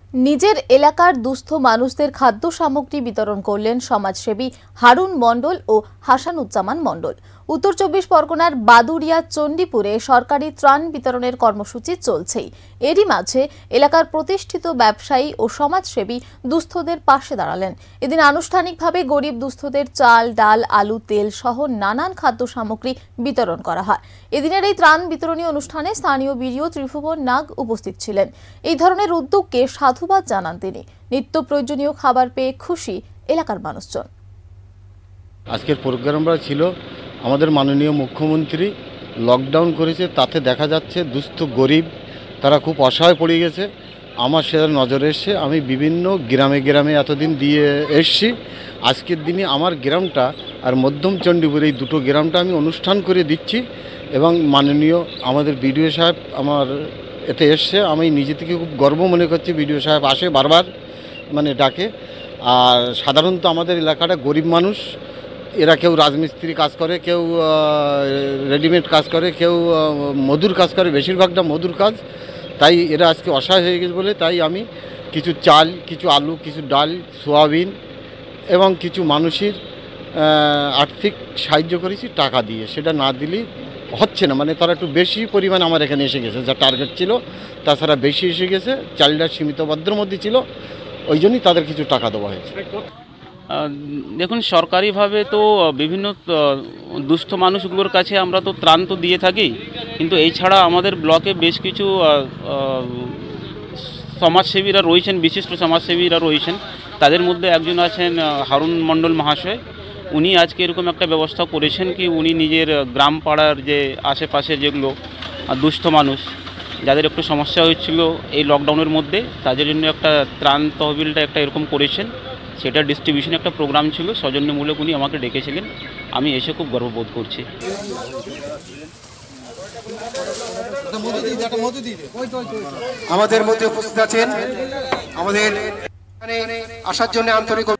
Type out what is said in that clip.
নিজের এলাকার দুস্থ মানুষদের খাদ্য সামগ্রী বিতরণ করলেন সমাজসেবী হারুন মণ্ডল ও হাসানুজ্জামান মণ্ডল। উত্তর ২৪ পরগনার বাদুড়িয়া চণ্ডীপুরে সরকারি ত্রাণ বিতরণের কর্মসূচি চলছেই। এরই মাঝে এলাকার প্রতিষ্ঠিত ব্যবসায়ী ও সমাজসেবী দুস্থদের পাশে দাঁড়ালেন। এদিন আনুষ্ঠানিকভাবে গরিব দুস্থদের চাল, ডাল, আলু, তেল সহ নানান খাদ্য সামগ্রী বিতরণ করা হয়। এদিনের এই ত্রাণ বিতরণী অনুষ্ঠানে স্থানীয় বিডিও ত্রিভুবন নাগ উপস্থিত ছিলেন। এই ধরনের উদ্যোগকে সাধুবাদ জানান তিনি। নিত্য প্রয়োজনীয় খাবার পেয়ে খুশি এলাকার মানুষজন। আজকের প্রোগ্রামটা ছিল আমাদের মাননীয় মুখ্যমন্ত্রী লকডাউন করেছে, তাতে দেখা যাচ্ছে দুস্থ গরিব তারা খুব অসহায় পড়ে গেছে। আমার সেটা নজরে এসছে। আমি বিভিন্ন গ্রামে গ্রামে এতদিন দিয়ে এসছি। আজকের দিনে আমার গ্রামটা আর মধ্যম চণ্ডীপুর এই দুটো গ্রামটা আমি অনুষ্ঠান করে দিচ্ছি এবং মাননীয় আমাদের বিডিও সাহেব আমার এতে এসছে। আমি নিজে থেকে খুব গর্ব মনে করছি। বিডিও সাহেব আসে বারবার, ডাকে। আর সাধারণত আমাদের এলাকাটা গরিব মানুষ, এরা কেউ রাজমিস্ত্রি কাজ করে, কেউ রেডিমেড কাজ করে, কেউ মজুর কাজ করে, বেশিরভাগটা মজুর কাজ। তাই এরা আজকে অসহায় হয়ে গেছে বলে তাই আমি কিছু চাল, কিছু আলু, কিছু ডাল, সোয়াবিন এবং কিছু মানুষের আর্থিক সাহায্য করেছি টাকা দিয়ে। সেটা না দিলেই হচ্ছে না, তারা একটু বেশি পরিমাণ আমার এখানে এসে গেছে, যা টার্গেট ছিল তাছাড়া বেশি এসে গেছে। চালটা সীমিত বাদ্যের মধ্যে ছিল, ওই জন্যই তাদের কিছু টাকা দেওয়া হয়েছে। দেখুন, সরকারিভাবে তো বিভিন্ন দুস্থ মানুষগুলোর কাছে আমরা তো ত্রাণ তো দিয়ে থাকি, কিন্তু এছাড়া আমাদের ব্লকে বেশ কিছু সমাজসেবীরা রয়েছেন, বিশিষ্ট সমাজসেবীরা রয়েছেন। তাদের মধ্যে একজন আছেন হারুন মণ্ডল মহাশয়। উনি আজকে এরকম একটা ব্যবস্থা করেছেন কি উনি নিজের গ্রাম পাড়ার যে আশেপাশে যেগুলো দুস্থ মানুষ যাদের একটু সমস্যা হয়েছিল এই লকডাউনের মধ্যে, তাদের জন্য একটা ত্রাণ তহবিলটা একটা এরকম করেছেন। সেটা ডিস্ট্রিবিউশন একটা প্রোগ্রাম ছিল, সৌজন্যমূলক উনি আমাকে ডেকেছিলেন। আমি এসে খুব গর্ববোধ করছি। আমাদের মধ্যে উপস্থিত আছেন, আমাদের আসার জন্য আন্তরিক